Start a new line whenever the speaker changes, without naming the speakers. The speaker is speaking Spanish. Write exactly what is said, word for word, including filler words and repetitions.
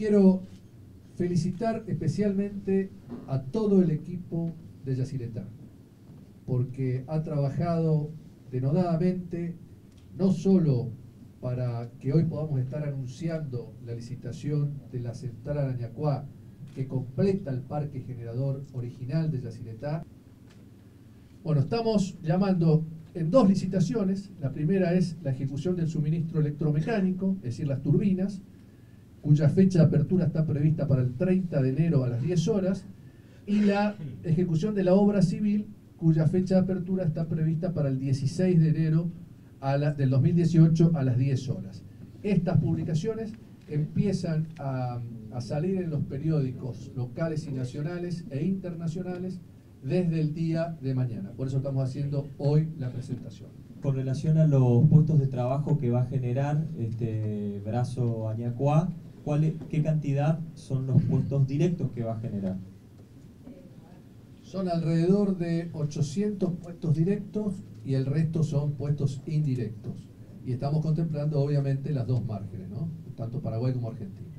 quiero felicitar especialmente a todo el equipo de Yacyretá, porque ha trabajado denodadamente, no solo para que hoy podamos estar anunciando la licitación de la central Arañacuá, que completa el parque generador original de Yacyretá. Bueno, estamos llamando en dos licitaciones. La primera es la ejecución del suministro electromecánico, es decir, las turbinas, cuya fecha de apertura está prevista para el treinta de enero a las diez horas, y la ejecución de la obra civil, cuya fecha de apertura está prevista para el dieciséis de enero a la, del dos mil dieciocho a las diez horas. Estas publicaciones empiezan a, a salir en los periódicos locales y nacionales e internacionales desde el día de mañana. Por eso estamos haciendo hoy la presentación.
Con relación a los puestos de trabajo que va a generar este brazo Añacuá, ¿cuál, ¿qué cantidad son los puestos directos que va a generar?
Son alrededor de ochocientos puestos directos y el resto son puestos indirectos. Y estamos contemplando obviamente las dos márgenes, ¿no? Tanto Paraguay como Argentina.